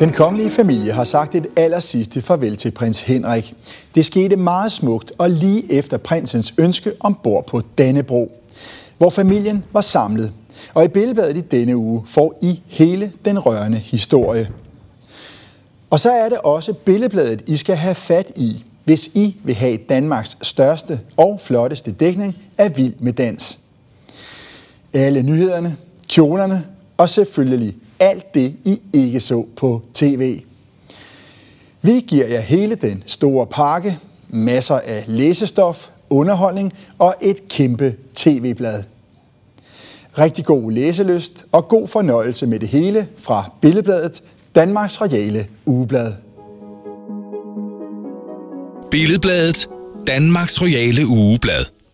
Den kongelige familie har sagt et allersidste farvel til prins Henrik. Det skete meget smukt og lige efter prinsens ønske ombord på Dannebrog, hvor familien var samlet. Og i Billedbladet i denne uge får I hele den rørende historie. Og så er det også Billedbladet, I skal have fat i, hvis I vil have Danmarks største og flotteste dækning af Vild med dans. Alle nyhederne, kjolerne og selvfølgelig alt det, I ikke så på tv. Vi giver jer hele den store pakke, masser af læsestof, underholdning og et kæmpe tv-blad. Rigtig god læselyst og god fornøjelse med det hele fra Billedbladet, Danmarks royale ugeblad. Billedbladet, Danmarks royale ugeblad.